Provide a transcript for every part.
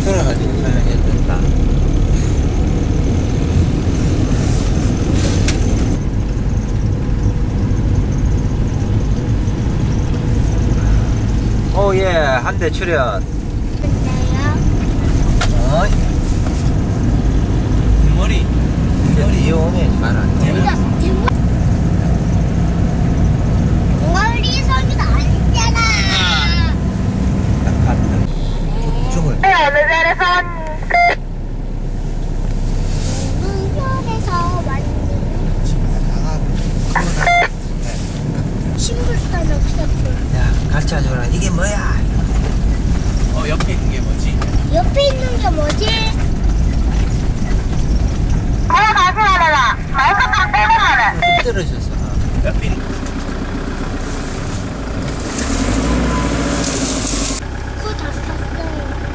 돌아가지고 설명해야 된다. 오예, 한 대 출연. 어이. 머리 이용해 잘 안 돼. 머리 설계도 아니잖아. 죽을. 문현에서 왔는 신불산 없었고. 야, 가르쳐줘라. 이게 뭐야? 옆에 있는 게 뭐지? 옆에 있는 게 뭐지? 뚝 떨어졌어. 옆에 있는 그거 다 샀어요.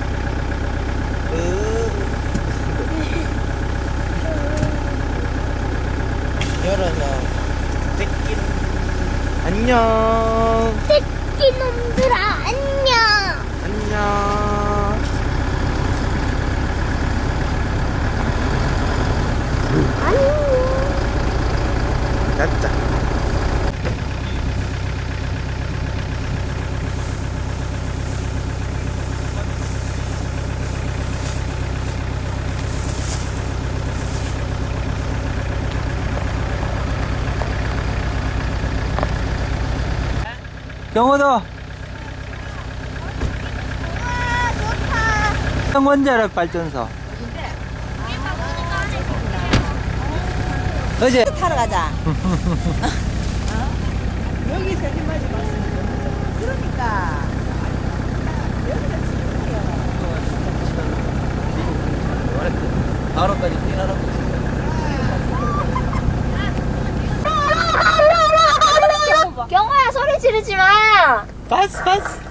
열어서 뺏긴 안녕. 새끼 놈들아 안녕. 안녕. 안녕. 잡자. 경호도 와 좋다. 원자력 발전소. 어제 타러 가자. 여기 사진 마지 마세요. 그러니까 여기가 지금이요. 바로까지 뛰어나라고. 경호야 소리 지르지 마. 봤어.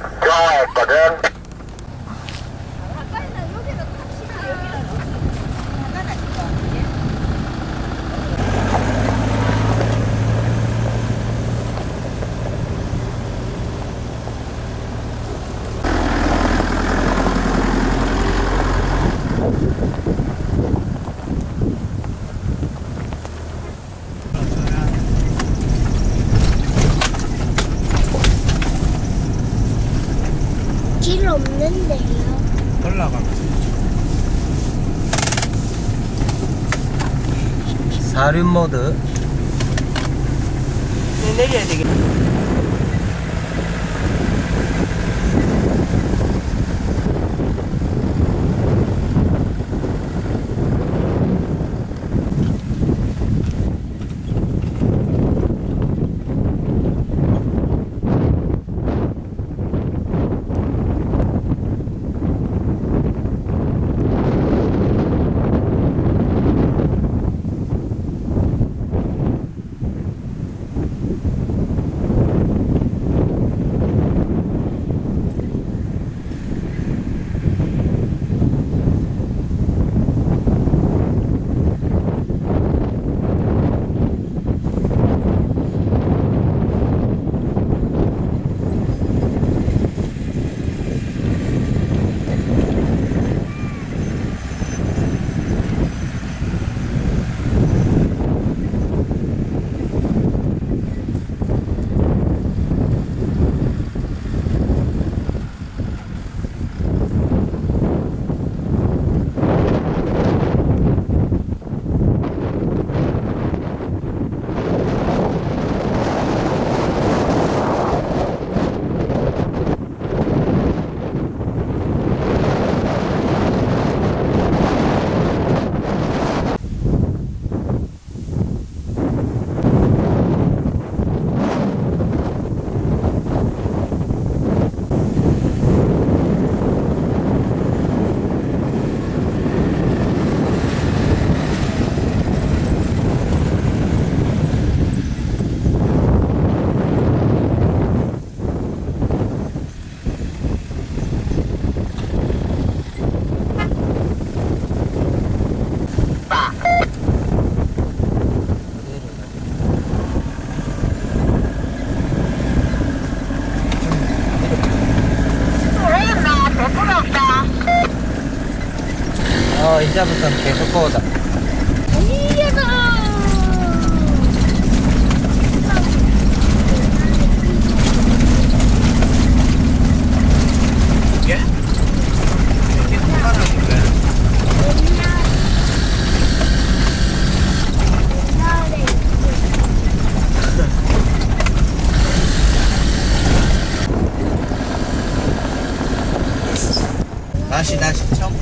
길 없는데요. 올라가면 사륜 모드. 내려야 되겠다. 이제부터는 계속 거다. 이겨서. 예? 이렇게 통과하는데. 다시 처음.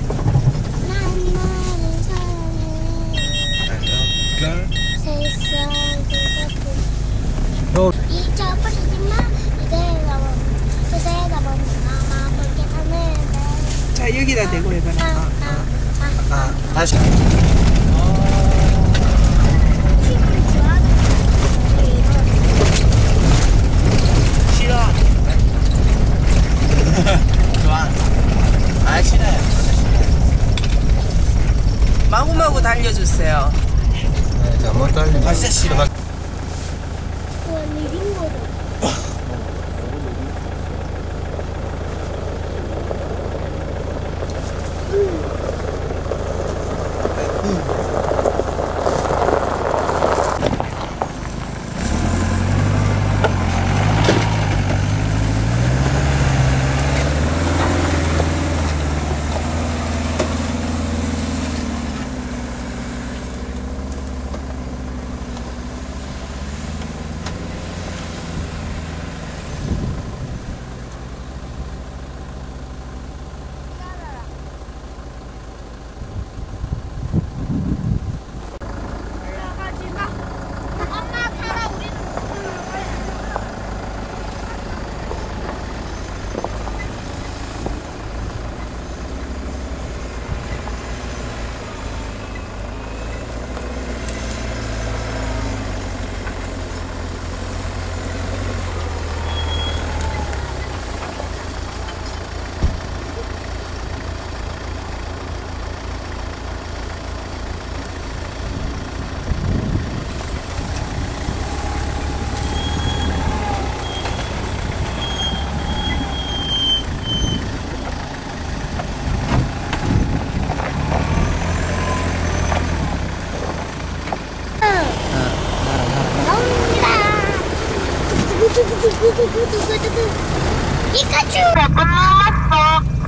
잊어버리지 마. 그대가 보면 나만 보게 하는데. 자, 여기다 대고 해봐라. 다시. 싫어. 좋아. 싫어요. 마구마구 달려주세요. 네, 잘못 달리면. 진짜 싫어. 그건 느린 거다. 피카츄!